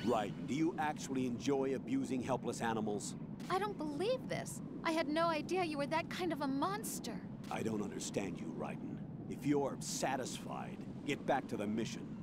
Right. Do you actually enjoy abusing helpless animals? I don't believe this. I had no idea you were that kind of a monster. I don't understand you, Raiden. If you're satisfied, get back to the mission.